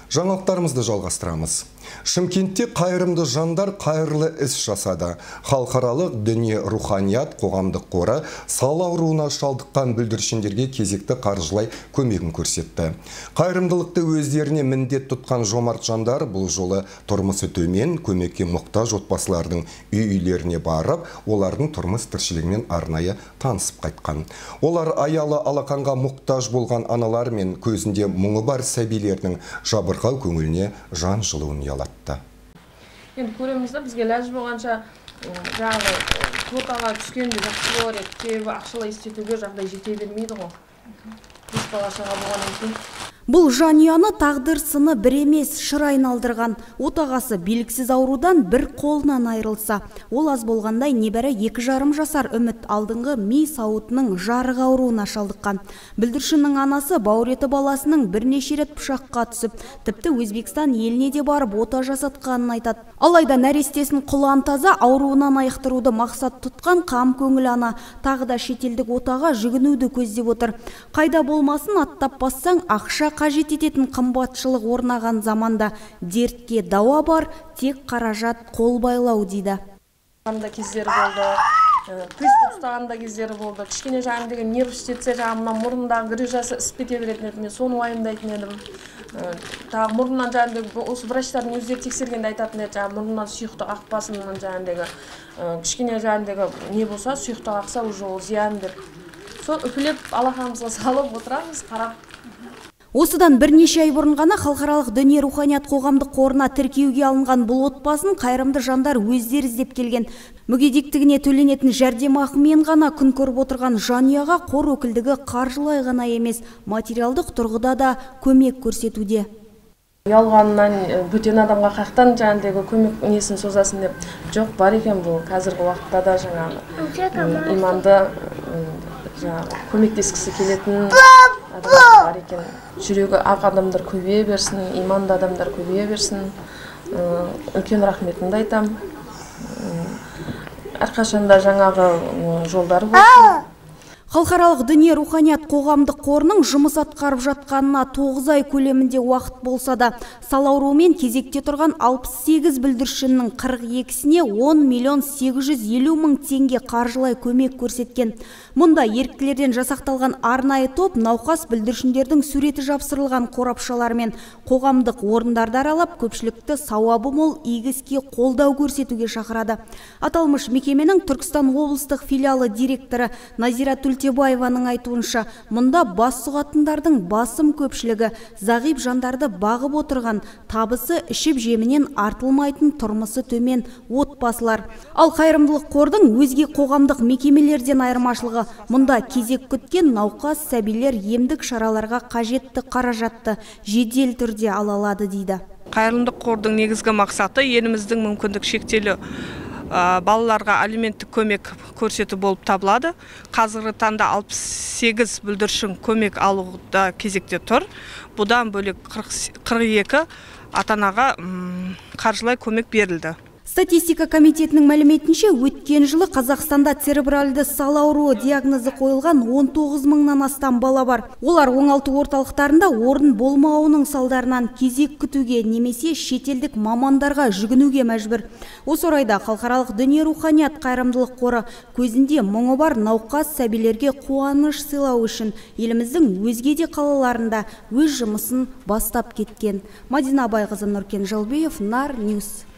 Жаңалықтарымызды жалғастырамыз. Шымкентте қайырымды жандар қайырлы іс жасады. Халықаралық діни руханият қоғамдық қоры сал ауруына шалдыққан бүлдіршіндерге кезекті қаржылай көмегін көрсетті. Қайырымдылықты өздеріне міндет тұтқан жомарт жандар бұл жолы тұрмысы төмен, көмекке мұқтаж отбасылардың үйлеріне барып, олардың тұрмыс тіршілігімен арнайы танысып қайтқан. Олар аялы алақанға мұқтаж болған аналар мен көзінде мұңы бар сәбилердің жабырқау көңіліне жан жылуын ұялатты. Енді көреміз да, бізге ләж болғанша жаңағы квотаға түскенде жақсы болар еді, себебі ақшалай істетуге жағдай жете бермейді ғой. Бес бала шаға болғаннан кейін. Бұл жанұяны тағдыр сыны бір емес шыр айналдырған. Отағасы белгісіз аурудан бір қолынан айырылса, ол аз болғандай небәрі 2,5 жасар Үміт алдыңғы ми сауытының жарық ауруына шалдыққан. Бүлдіршіннің анасы бауыр еті баласының бірнеше рет пышаққа түсіп, тіпті Өзбекстан еліне де барып ота жасатқанын айтады. Алайда нәрестесін құлан таза ауруынан айықтыруды мақсат тұтқан қам көңіл ана тағы да шетелдік отаға жүгінуді көздеп отыр. Қайда болмасын аттап бассаң ақша қажет ететін қымбатшылық орнаған заманда дертке дауа бар, тек қаражат қол байлау дейді. Қанда кездері болды, приступ ұстағанда кездері болды. Кішкене жағын деген нерв істетсе жағымнан мұрнындағы грыжасы ісіп кете беретін еді. Мен соны уайымдайтын едім. Тағы мұрнынан жағындегі осы врачтардың өздері тексергенде айтатын еді, жаңағы мұрнынан сұйықтық ақпасынан жағындегі кішкене жағындегі не болса, сұйықтық ақса уже ол зиян деп. Сол үпілеп алақанымызға салып отырамыз, қарап. Осыдан бірнеше ай бұрын ғана халықаралық діни руханият қоғамдық қорына тіркеуге алынған бұл отбасын қайырымды жандар өздері іздеп келген. Мүгедектігіне төленетін жәрдемақымен ғана күн көріп отырған жанұяға қор өкілдігі қаржылай ғана емес, материалдық тұрғыда да көмек көрсетуде. Ұялғаннан бөтен адамға қақтан жаңағыдегі көмек несін созасын деп. Жоқ, бар екен бұл қазіргі уақытта да жаңағы иманды көмектескісі келетін адамдар бар екен. Жүрегі ақ адамдар көбейе берсін, иманды адамдар көбейе берсін. Үлкен рахметімді айтам. Әрқашанда жаңағы жолдары болсын. Халықаралық діни руханият қоғамдық қорының жұмыс атқарып жатқанына 9 ай көлемінде уақыт болса да, сал ауруымен кезекте тұрған 68 бүлдіршіннің 42-сіне 10,850,000 теңге қаржылай көмек көрсеткен. Мұнда еріктілерден жасақталған арнайы топ науқас бүлдіршіндердің суреті жапсырылған қорапшалармен қоғамдық орындарды аралап, көпшілікті сауабы мол игі іске қолдау көрсетуге шақырады. Аталмыш мекеменің Түркістан облыстық филиалы директоры Назира Түлтебаеваның айтуынша, мұнда бас сұғатындардың басым көпшілігі зағип жандарды бағып отырған, табысы ішіп жемінен артылмайтын тұрмысы төмен отбасылар. Ал қайырымдылық қордың өзге қоғамдық мекемелерден айырмашылығы, мұнда кезек күткен науқас сәбилер емдік шараларға қажетті қаражатты жедел түрде ала алады дейді. Қайырымдылық қордың негізгі мақсаты еліміздің мүмкіндік шектеулі балаларға алименттік көмек көрсету болып табылады. Қазіргі таңда 68 бүлдіршін көмек алуда кезекте тұр. Бұдан бөлек 42 ата-анаға қаржылай көмек берілді. Статистика комитетінің мәліметінше, өткен жылы Қазақстанда церебральды сал ауруы диагнозы қойылған 19 мыңнан астам бала бар. Олар оңалту орталықтарында орын болмауының салдарынан кезек күтуге немесе шетелдік мамандарға жүгінуге мәжбүр. Осы орайда халықаралық діни руханият қайырымдылық қоры көзінде мұңы бар науқас сәбилерге қуаныш сыйлау үшін еліміздің өзге де қалаларында өз жұмысын бастап кеткен. Мадина Байғызы, Нұркен Жалбиев, Нар Ньюс.